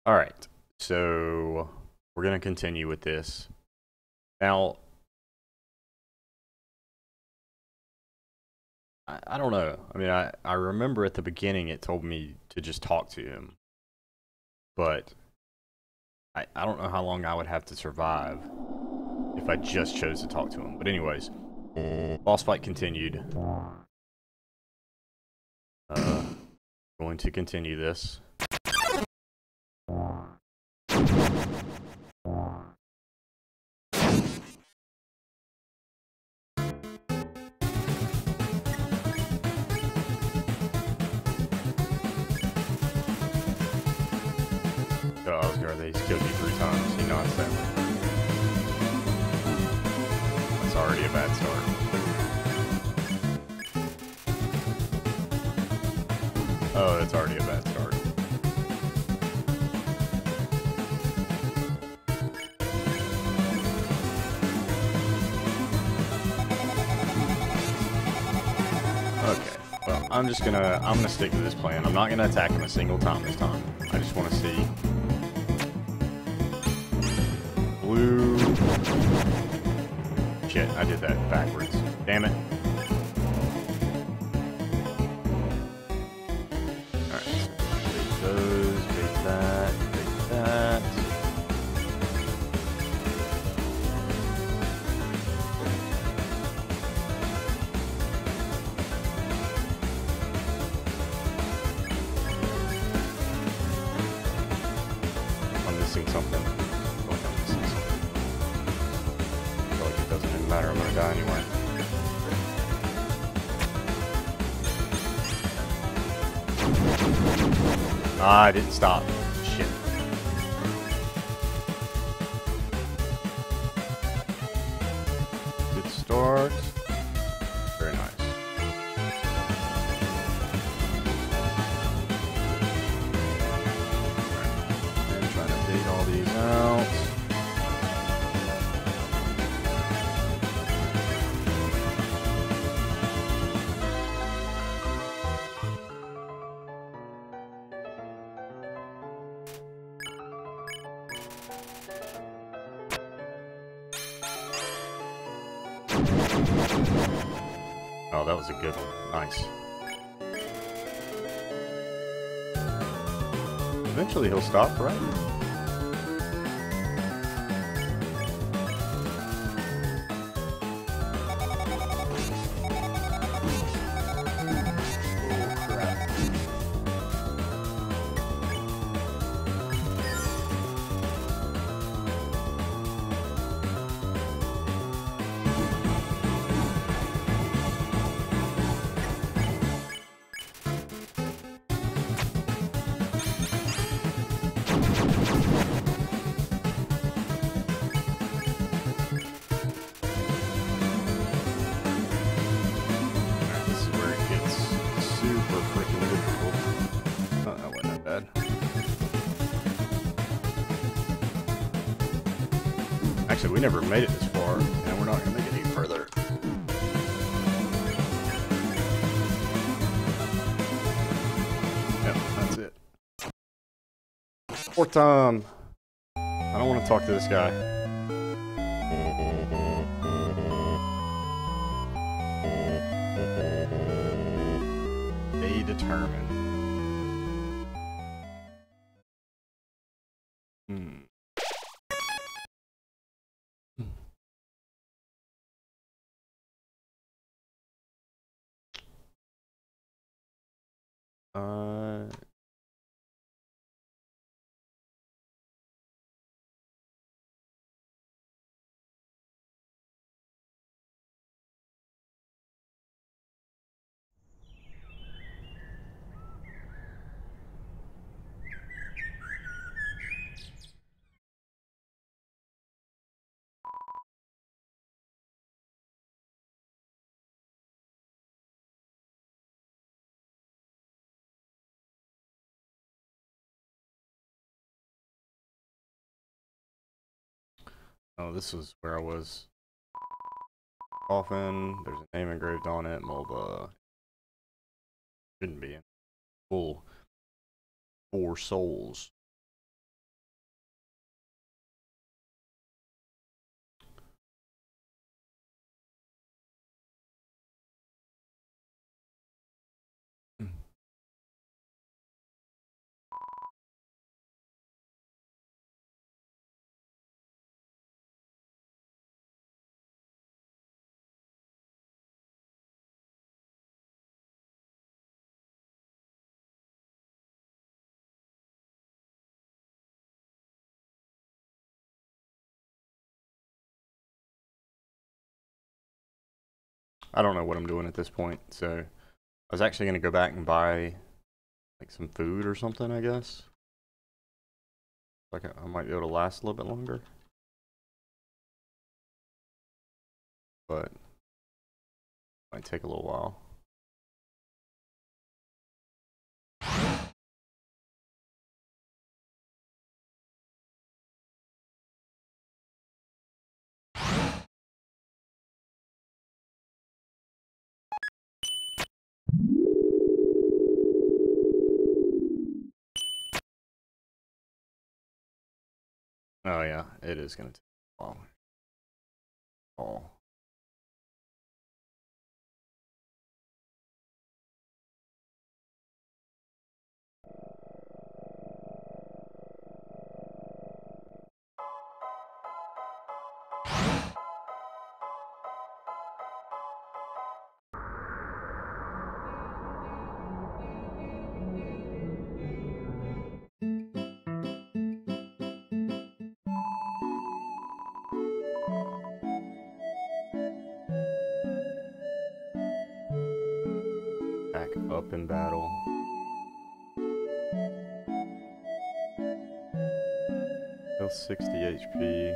Alright, so we're going to continue with this. Now, I don't know. I mean, I remember at the beginning it told me to just talk to him. But I don't know how long I would have to survive if I just chose to talk to him. But anyways, boss fight continued. Going to continue this. Oh, Oscar, they killed you 3 times. You know it's that. That's already a bad start. Oh, that's already a bad start. Okay, well, I'm gonna stick to this plan. I'm not gonna attack him a single time this time. I just want to see. Blue. Shit, I did that backwards. Damn it. Alright, so take those, take that, take that. I'm missing something. Doesn't even matter, I'm gonna die anyway. Ah, I didn't stop. Shit. Good start. Very nice. Right. And trying to bait all these out. Oh, that was a good one. Nice. Eventually he'll stop, right? Actually, we never made it this far, and we're not going to make it any further. Yep, that's it. 4th time. I don't want to talk to this guy. They determine. Uh... Oh, this was where I was. Coffin, there's a name engraved on it, MOBA. Shouldn't be. Full 4 souls. I don't know what I'm doing at this point, so I was actually gonna go back and buy like some food or something, I guess. Like I might be able to last a little bit longer. But might take a little while. Oh yeah, it is gonna take a while. Oh. Back up in battle. Still 60 HP.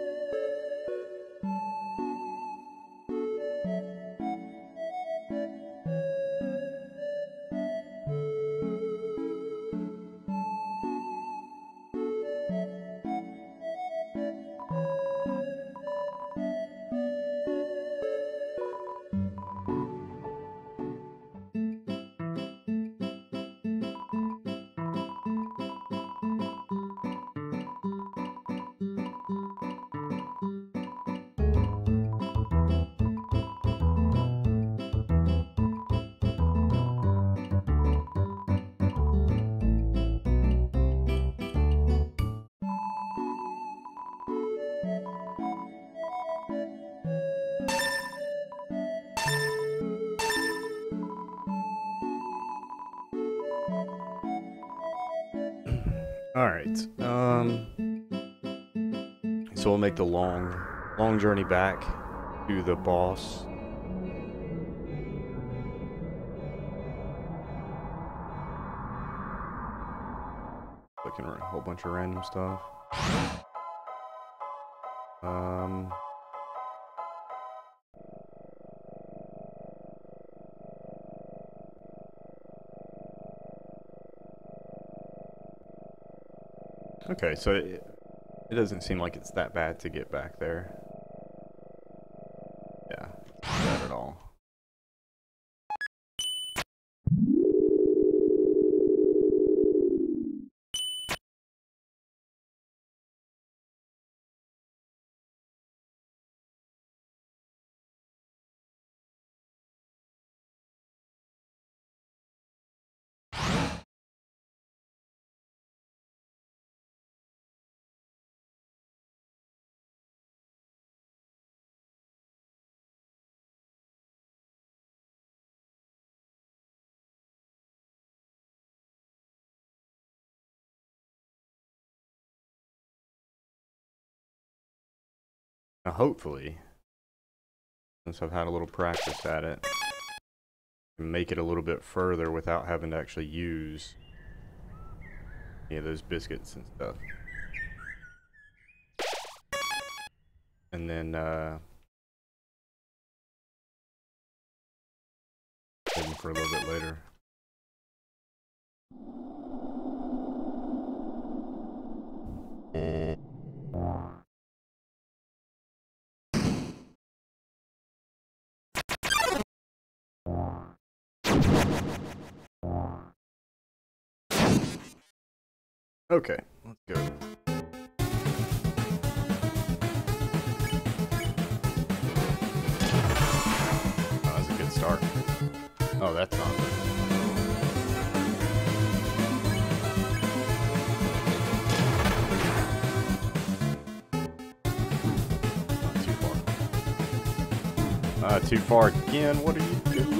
Alright, so we'll make the long journey back to the boss. Looking at a whole bunch of random stuff. Okay, so it doesn't seem like it's that bad to get back there. Yeah, not bad at all. Now hopefully, since I've had a little practice at it, I can make it a little bit further without having to actually use those biscuits and stuff. And then hold for a little bit later. Okay, let's go. Oh, that's a good start. Oh, that's not good. Not too far. Too far again. What are you doing?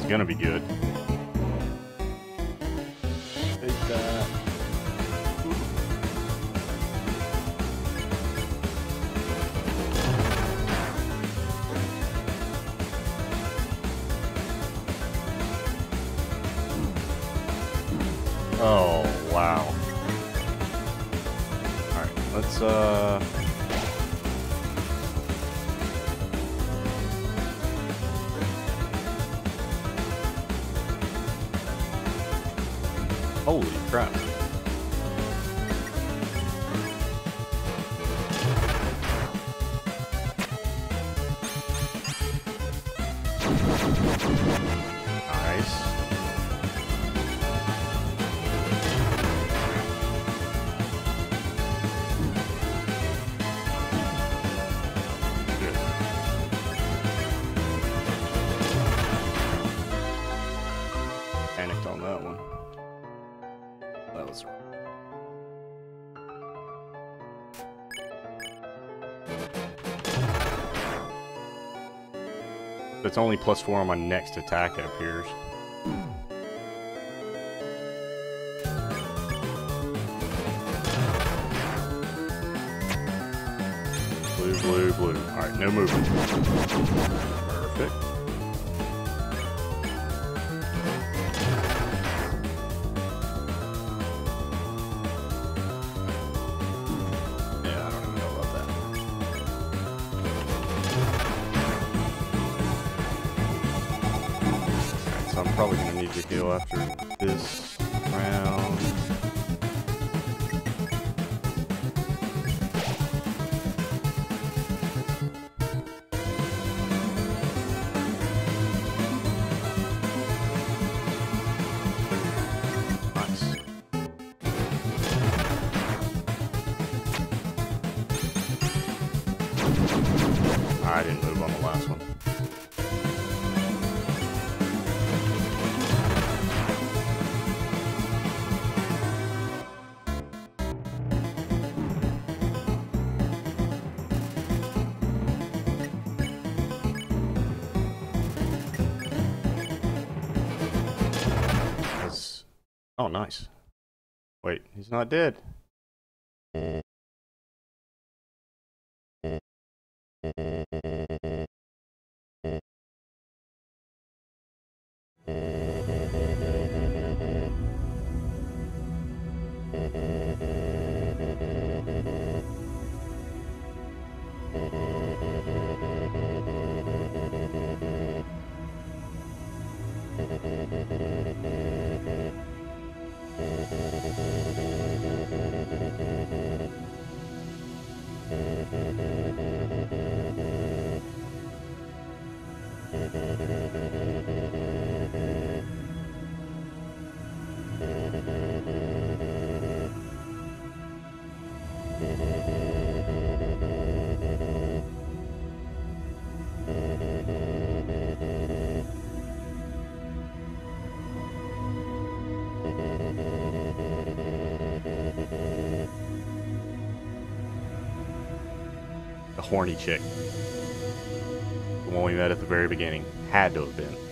gonna be good. Take that. Oh, wow. Alright, let's, holy crap. Nice. Panicked on that one. That was it's only +4 on my next attack, it appears. Blue, blue, blue. Alright, no movement. Perfect. So I'm probably going to need to heal after this round. Nice. I didn't move on the last one. Oh, nice. Wait, he's not dead. The horny chick. The one we met at the very beginning. Had to have been.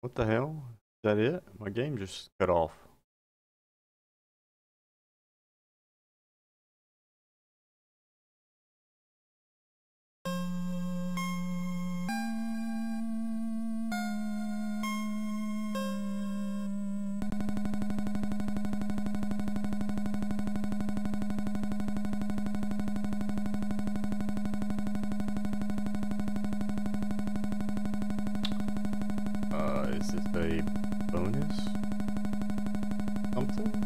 What the hell? Is that it? My game just cut off. Is this a bonus? Something?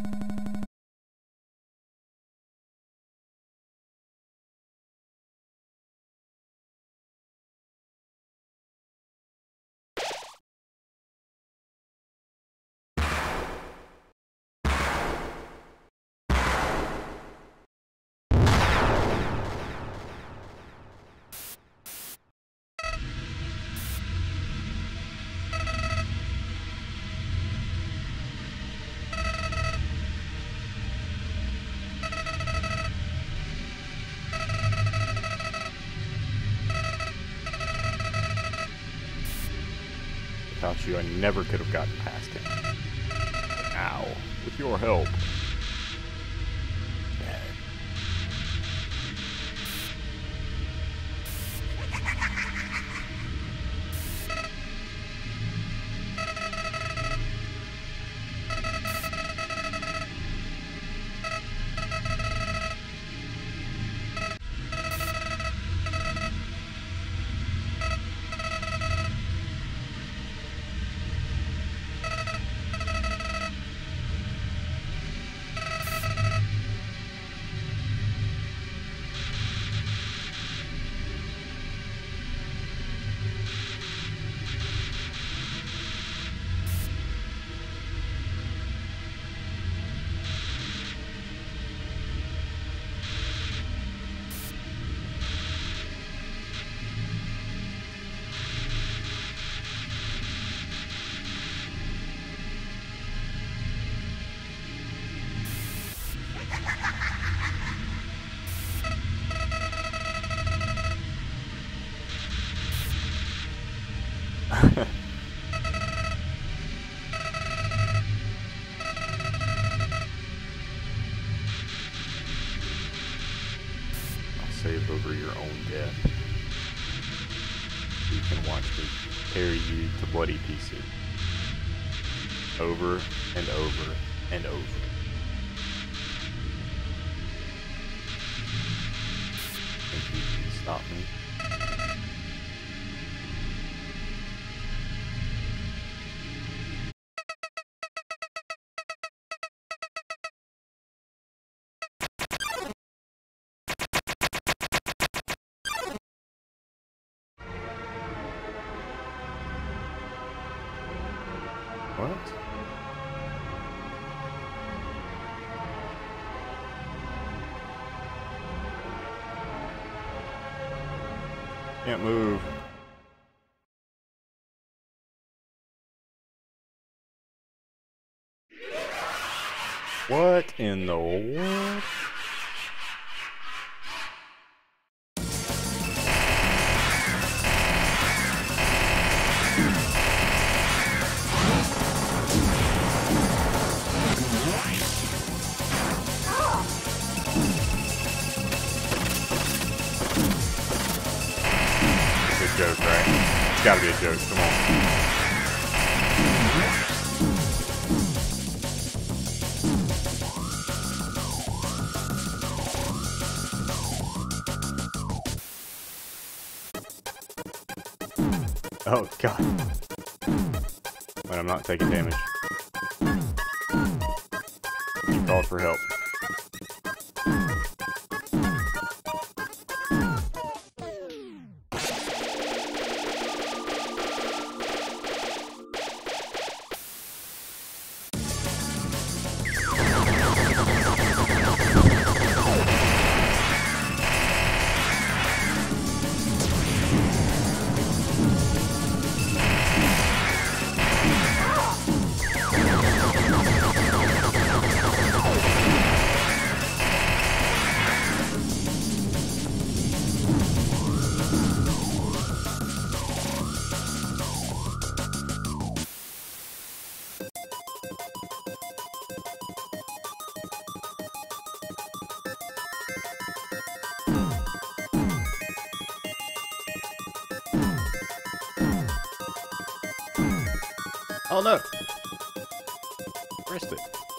Without you, I never could have gotten past him. Ow. With your help. Save over your own death. You can watch me tear you to bloody pieces. Over and over and over. Think you can stop me? What? Can't move. What in the world? Joke, right? It's gotta be a joke, come on. Oh god. Wait, I'm not taking damage. You called for help. Oh no! Pressed it.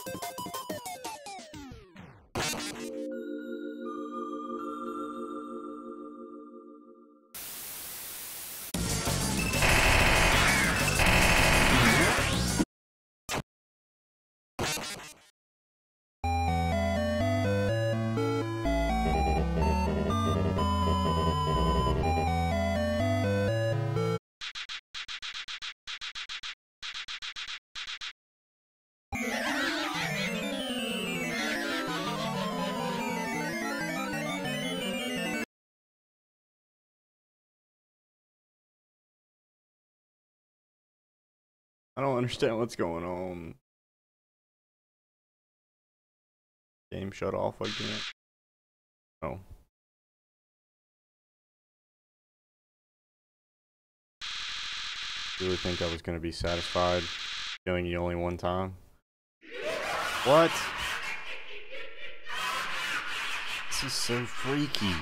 I don't understand what's going on. Game shut off again. Oh. Really think I was gonna be satisfied killing you only one time? What? This is so freaky.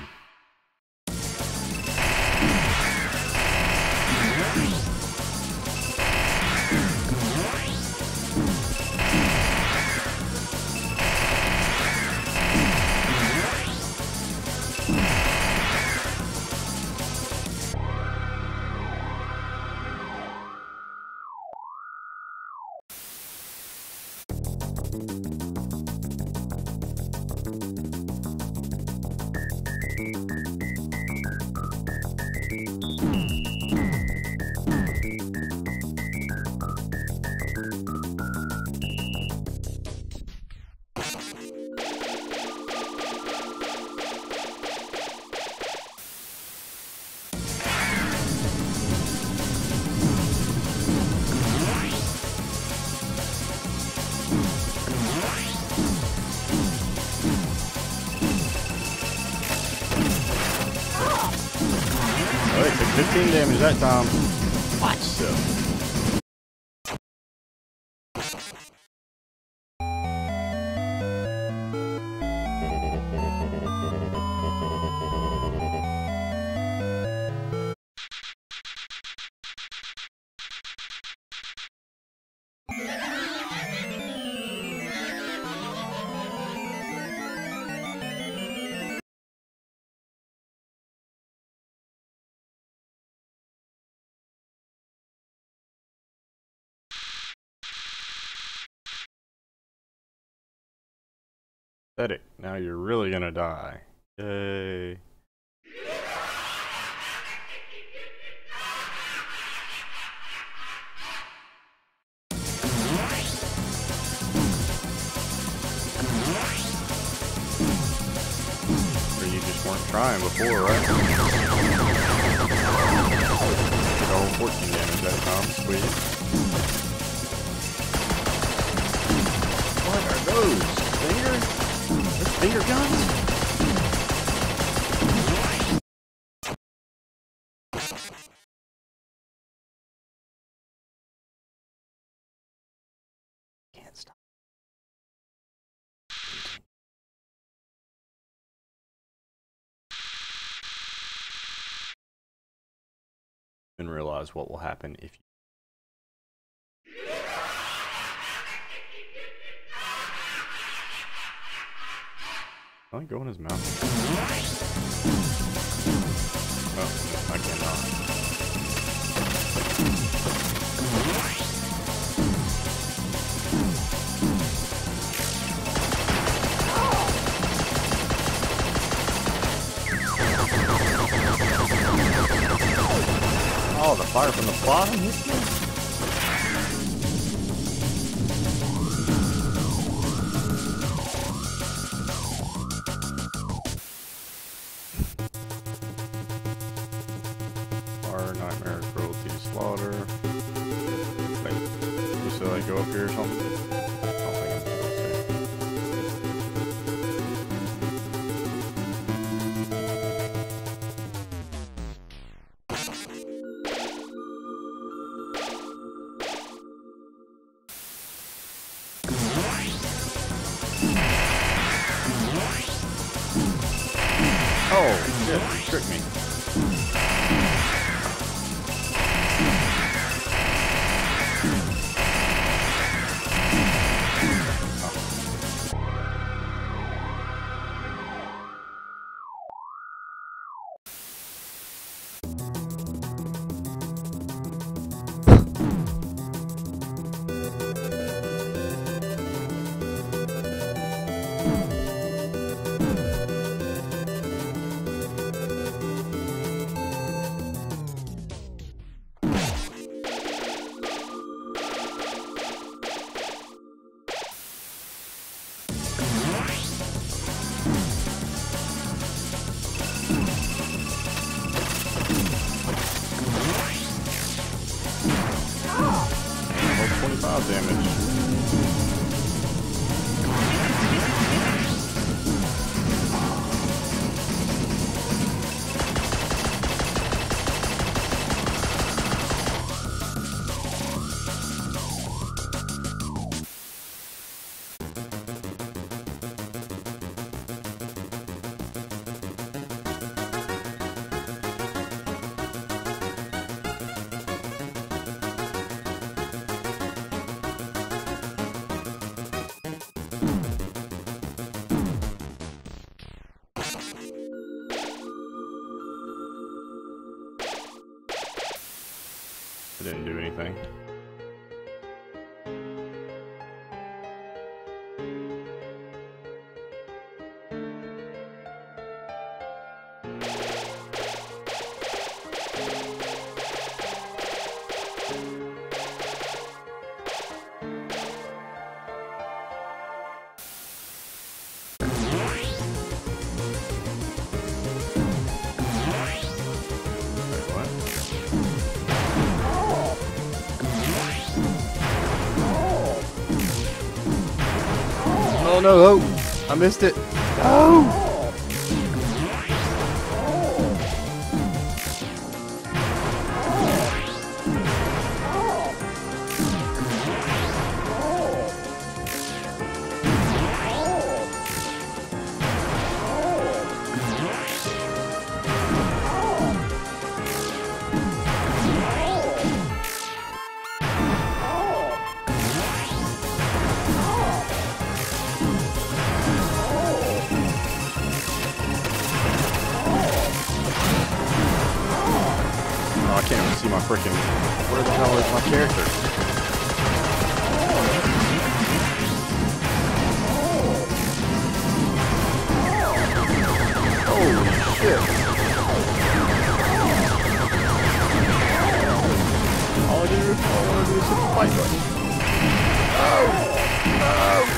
Oh, it took 15 damage that time. Watch yourself. Pathetic. Now you're really gonna die. Yay. Or you just weren't trying before, right? Did all 14 damage that time. Sweet. What are those? Fingers? Finger guns? Can't stop. And realize what will happen if you Can I go in his mouth? Oh, I cannot. Oh, the fire from the bottom hit me? Nightmare, cruelty, slaughter. Wait, so I go up here or something? I don't think I'm supposed to. shit. Trick me. Damage. It didn't do anything. Oh no, oh, I missed it. Oh! I can't even see my freaking. Where the hell is my character? Holy shit! All I want to do is hit the fight button. Oh! No!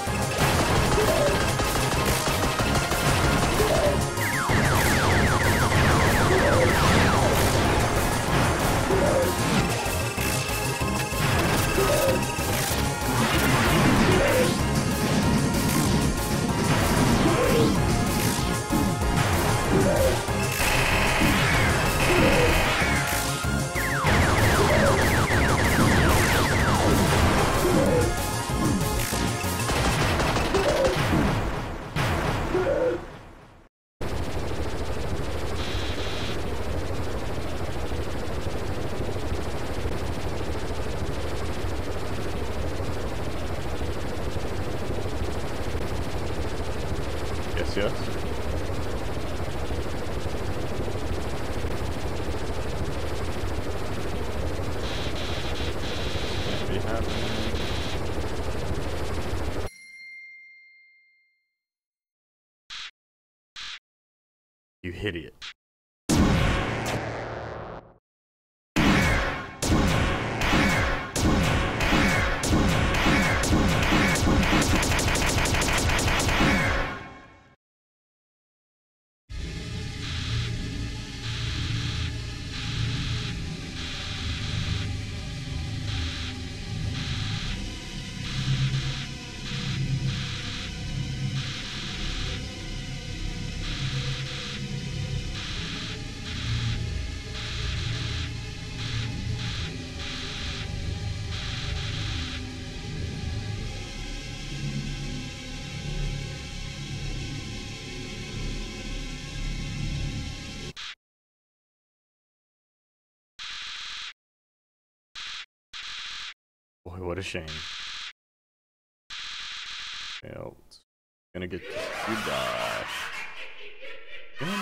Yes. Can't be happening. You idiot. boy, what a shame. Well, it's gonna get goodbye. Good.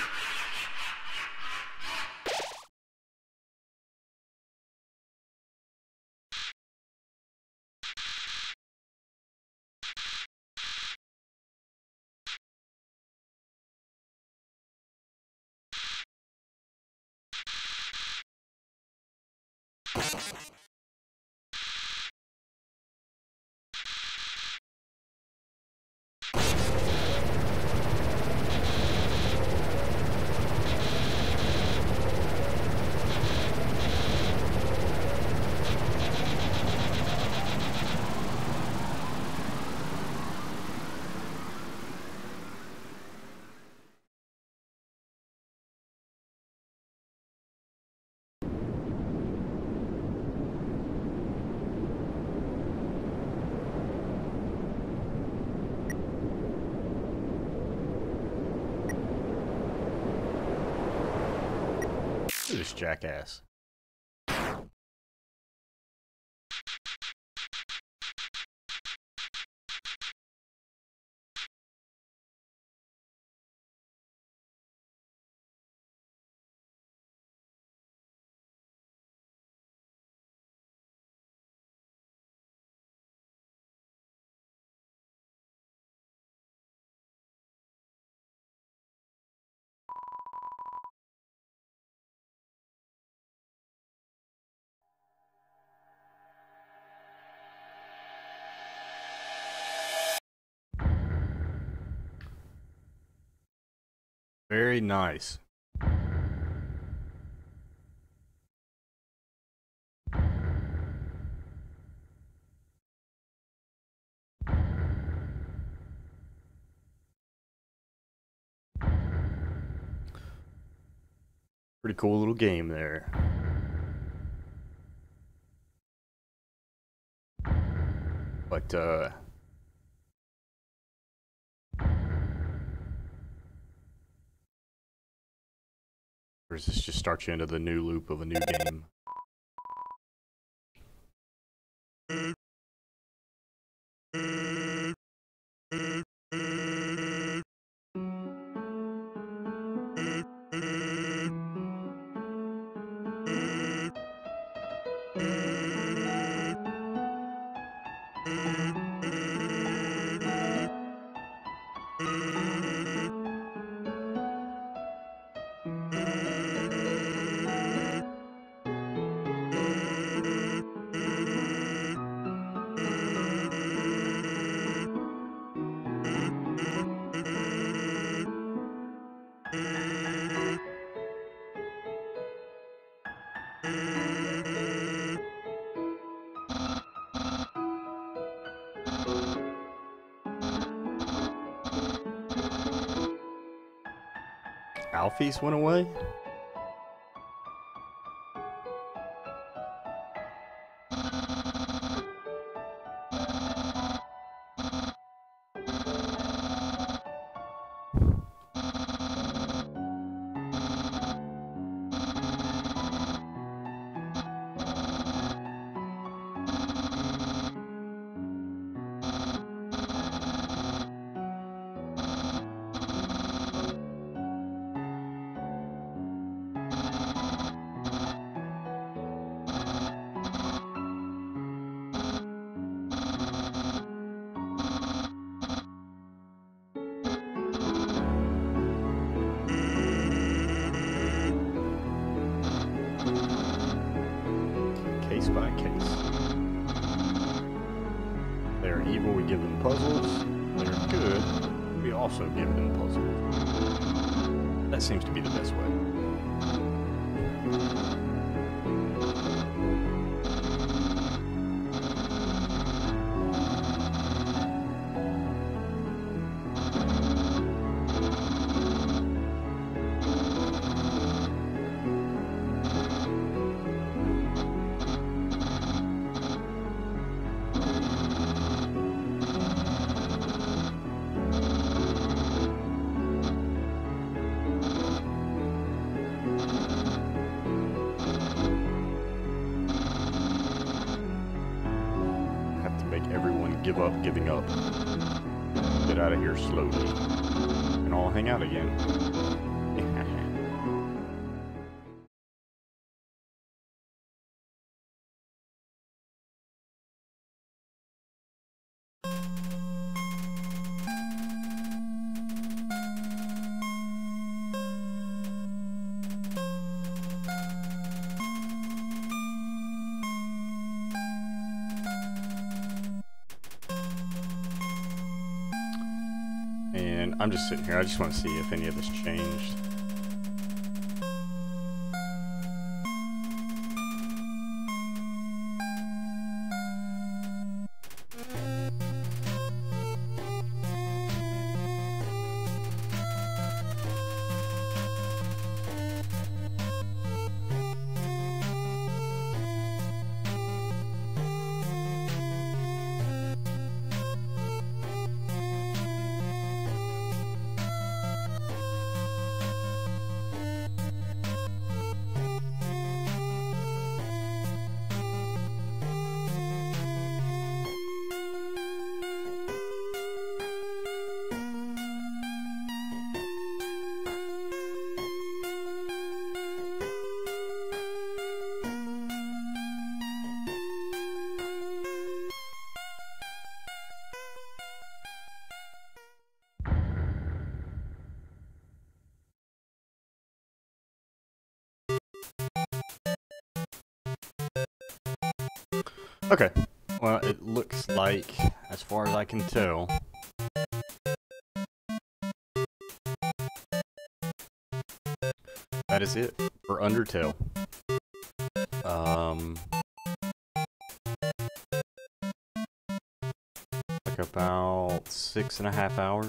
Look at this jackass. Very nice. Pretty cool little game there. But, or does this just start you into the new loop of a new game? Alphys went away? Case by case. They are evil, we give them puzzles. They are good, we also give them puzzles. That seems to be the best way. everyone give up giving up. Get out of here slowly. And I'll hang out again. And I'm just sitting here. I just want to see if any of this changed. Okay, well, it looks like, as far as I can tell, that is it for Undertale. Like about 6.5 hours.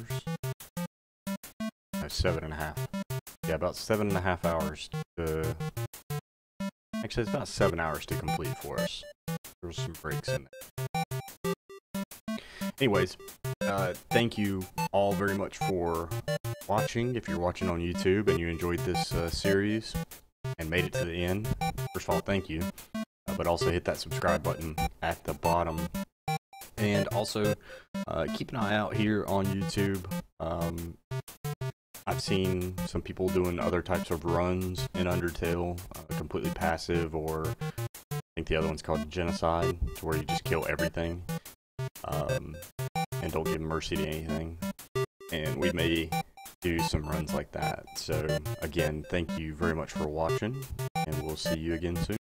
No, 7.5. Yeah, about 7.5 hours to. Actually, it's about 7 hours to complete for us. There was some breaks in there. Anyways, thank you all very much for watching. If you're watching on YouTube and you enjoyed this series and made it to the end, first of all, thank you. But also hit that subscribe button at the bottom. And also, keep an eye out here on YouTube. I've seen some people doing other types of runs in Undertale, completely passive, or I think the other one's called Genocide, to where you just kill everything and don't give mercy to anything. And we may do some runs like that. So again, thank you very much for watching, and we'll see you again soon.